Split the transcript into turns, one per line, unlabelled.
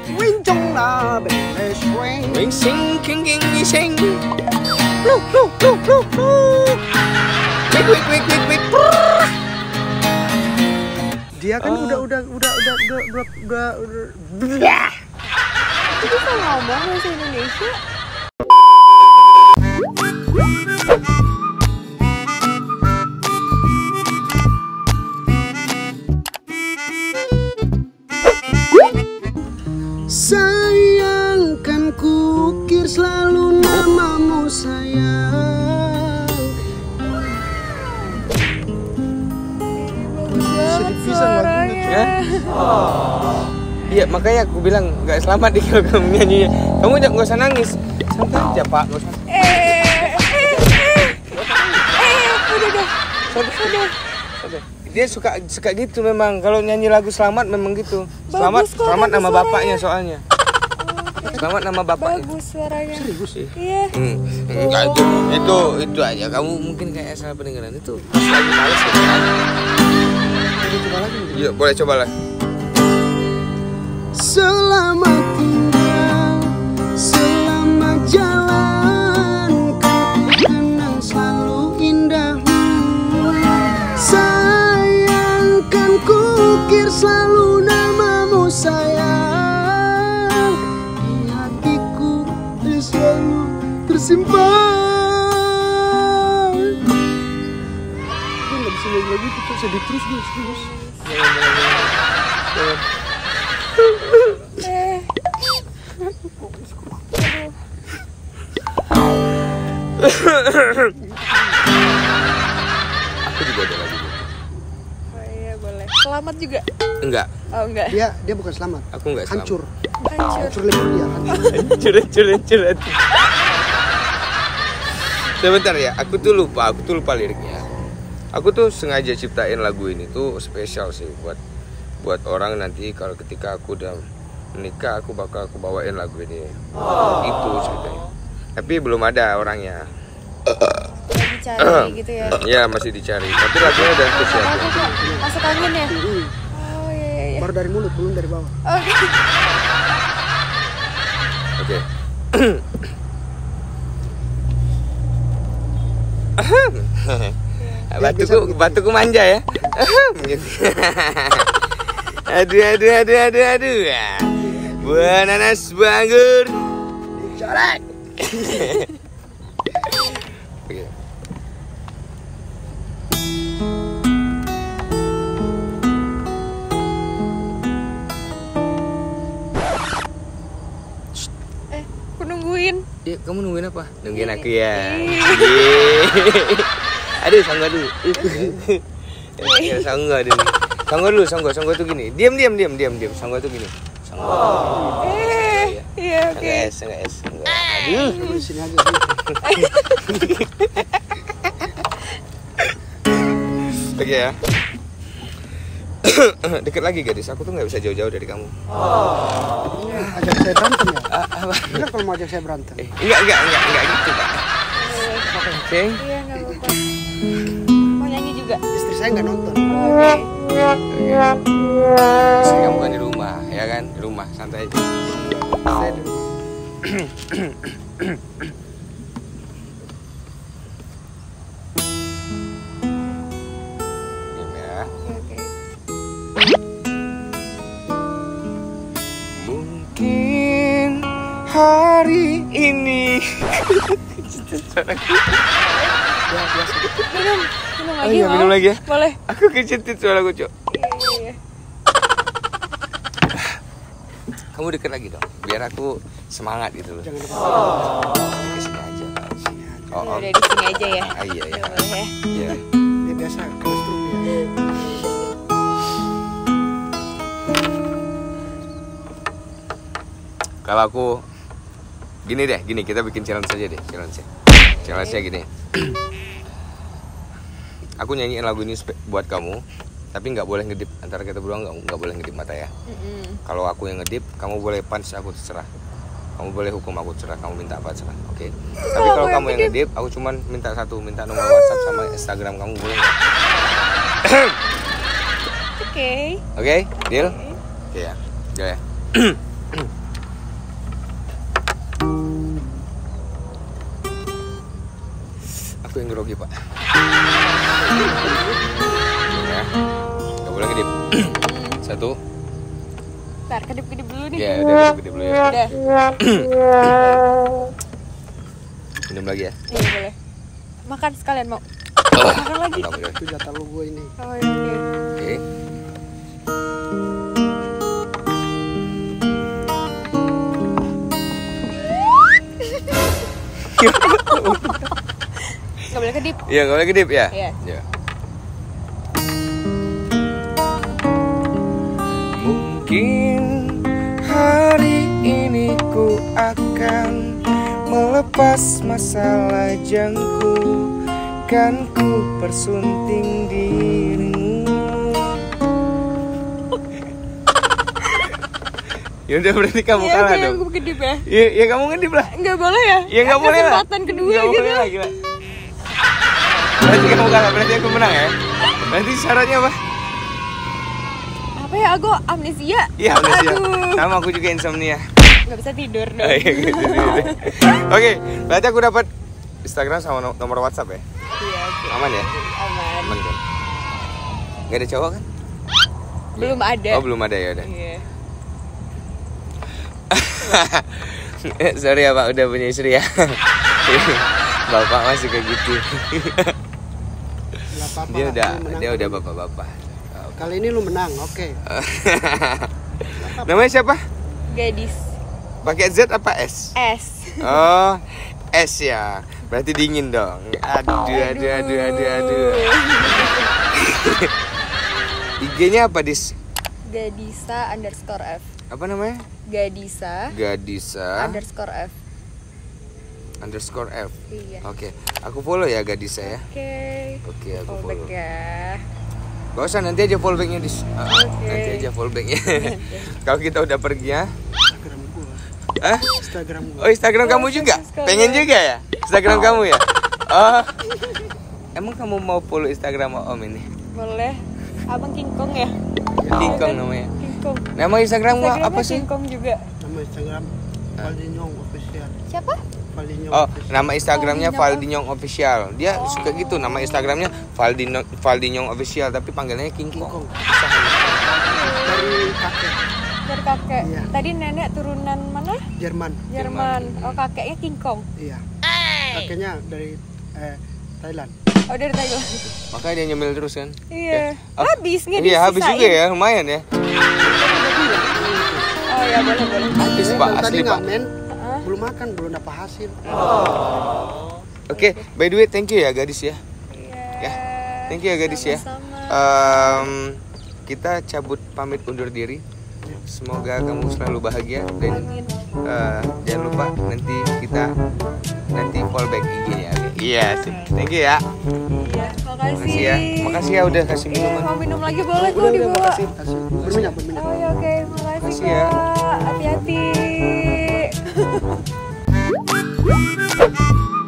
Wincong la belle swing.
Wing sing king king sing.
Lu.
Wik.
Dia kan udah.
Itu bisa ngomong bahasa Indonesia.
Sayang kan kukir selalu namamu sayang.
Banget suaranya.
Iya makanya aku bilang nggak selamat nih kalau kamu nyanyinya. Kamu nggak usah nangis, santai aja Pak, nggak usah.
Udah.
Dia suka gitu memang kalau nyanyi lagu selamat memang gitu.
Bagus kok,
Selamat nama
bagus
bapaknya soalnya. Selamat nama bapaknya.
Bagus suaranya.
Serius sih?
Iya.
Enggak itu aja. Kamu mungkin kayak salah pendengaran itu. Pas lagi males gitu kan.
Coba lagi.
Iya boleh coba lah.
Selamat tinggal, selamat jalan, kau kenang selalu indahmu. Sayang kan kukir selalu namamu sayang. Di hatiku selalu tersimpan. Gue gak bisa nyanyi lagi tuh, sedih terus gue serius.
Jangan. Aku juga ada lagi.
Oh iya boleh. Selamat juga.
Enggak.
Oh enggak.
Dia bukan selamat.
Aku enggak selamat.
Hancur.
Hancur.
Hancur lebur dia. Hancur.
Hancur. Sebentar ya, aku tuh lupa liriknya. Aku tuh sengaja ciptain lagu ini tuh spesial sih buat orang nanti kalau ketika aku udah menikah aku bawain lagu ini. Itu ceritanya. Tapi belum ada orangnya.
Lagi cari gitu ya.
Iya masih dicari. Tapi lagunya udah aku siapin.
Masuk angin ya? Oh iya.
Baru dari mulut, belum dari bawah.
Oke. Batuku manja ya. Aduh. Buah nanas, buah anggur.
Colek.
Oke.
Aku nungguin.
Ya, kamu nungguin apa? Nungguin aku ya.
Iya.
Aduh, sangga dulu. Ya, sangga dulu. Sangga tuh gini. Diam. Sangga tuh gini. Sangga.
Iya oke.
Sangga es. Aduh.
Di sini aja.
Oke ya. Deket lagi gadis, aku tuh nggak bisa jauh-jauh dari kamu.
Ajak saya berantem ya? Bener kalau mau ajak saya berantem.
Enggak gitu Pak. Oke.
Iya nggak apa-apa. Mau nyanyi juga?
Istri saya nggak nonton.
Oke.
Istri kamu kan di rumah, ya kan? Di rumah, santai aja.
Saya di rumah.
Diam ya.
Oke.
Mungkin hari ini.
Ya biasa.
Minum lagi
iya,
mau?
minum lagi ya?
Boleh.
Aku kecentit suara aku, Cok.
Iya.
Kamu deket lagi dong, biar aku semangat gitu loh.
Jangan lupa.
Di sini aja.
Ya udah di sini aja ya.
Iya.
Ya, boleh ya.
Iya.
Dia biasa kestruk ya.
Kalau aku gini deh, kita bikin challenge saja deh, challenge-nya gini. Aku nyanyiin lagu ini buat kamu, tapi nggak boleh ngedip antara kita berdua, nggak boleh ngedip mata ya. Kalau aku yang ngedip, kamu boleh punch, aku terserah. Kamu boleh hukum, aku terserah. Kamu minta apa terserah, oke? Tapi kalau kamu yang ngedip, aku cuman minta minta nomor WhatsApp sama Instagram kamu, boleh nggak?
Oke.
Oke, deal? Oke ya, udah ya. grogi pak. Ya, nggak boleh ngedip. 1.
Ntar kedip-kedip dulu nih.
Ya udah kedip dulu ya.
Udah.
Minum lagi ya.
Iya boleh. Makan sekalian mau.
Oh,
Makan lagi.
mantap, udah.
Itu jatah lu gue ini.
Oh iya. Oke.
Oke.
Nggak boleh kedip.
Iya nggak boleh kedip ya.
Iya.
Ya. Mungkin hari ini ku akan melepas masa lajangku, kan ku persunting dirimu. Ya udah berarti kamu
Iya,
kalah
oke,
dong.
aku kedip ya.
Iya, ya kamu ngedip lah.
Nggak boleh ya?
Ya nggak boleh lah.
Kesempatan kedua
Nggak
gitu.
boleh lah, gila. Berarti kamu kalah, berarti aku menang ya. Berarti syaratnya apa?
Apa ya? Aku amnesia.
Iya, amnesia.
Aduh.
Sama aku juga insomnia.
Nggak bisa tidur dong.
Oh, iya, gitu. Oke, berarti aku dapat Instagram sama nomor WhatsApp ya.
Iya, oke.
Aman ya?
Aman.
Aman kan? Gak ada cowok kan?
Belum ada.
Oh, belum ada ya udah.
Iya.
Sorry ya Pak, udah punya istri ya. Bapak masih kayak gitu.
Nggak apa-apa,
Dia
lu menang.
udah bapak-bapak.
Kali ini lu menang, oke.
Namanya siapa?
Gadis.
Pakai Z apa S?
S.
Oh, S ya. Berarti dingin dong. Aduh. IG-nya apa, Dis?
Gadisa _F.
Apa namanya?
Gadisa
Gadisa
_F.
_F.
Iya.
Oke, aku follow ya Gadisa ya.
Oke.
Oke, aku
Fallback
follow.
ya.
Gak usah, nanti aja fallbacknya Dis.
Oke.
Nanti aja fallbacknya. Kalau kita udah pergi ya.
Instagram gua.
Hah?
Instagram gua.
Oh, Instagram kamu juga?
sekalian.
Pengen juga ya? Instagram kamu ya? Oh. Emang kamu mau follow Instagram Om ini?
Boleh. Abang King Kong ya?
King Kong namanya.
King Kong.
Nama Instagram gua
Instagramnya
apa sih?
King Kong juga.
Nama Instagram Valdinyong Official.
Siapa?
Valdinyong
Oh,
Official.
nama Instagramnya
Valdinyong
Valdinyong Official. Dia suka gitu, nama Instagramnya Valdinyong Official, tapi panggilannya King
King
Kong.
Kong. Dari kakek
Dari kakek.
Iya.
Tadi nenek turunan mana?
Jerman.
Jerman. Oh, kakeknya King Kong.
Iya. Kakeknya dari Thailand.
Oh, dari Thailand.
Makanya dia nyemil terus kan?
Iya.
Oh,
Habis nggak
Iya, habis
disisain?
juga ya, lumayan ya.
Oh ya, boleh.
Habis
Jadi
Pak,
kalau
asli
tadi
Pak.
ngamen,
Heeh.
belum makan, belum dapat hasil.
Oke, by the way, thank you ya gadis ya.
Iya.
Ya, thank you ya gadis ya.
Sama-sama.
Kita cabut pamit undur diri. Semoga kamu selalu bahagia dan
Amin.
jangan lupa nanti fallback IG-nya. Iya, sip. Thank you ya.
Iya, makasih.
Makasih ya. Makasih ya udah kasih
Iya,
minuman.
mau minum lagi boleh kok
Udah,
dibawa.
makasih.
Kasih. Berminyak.
Oh ya, oke. Makasih
Makasih ya.
Kak. Hati-hati.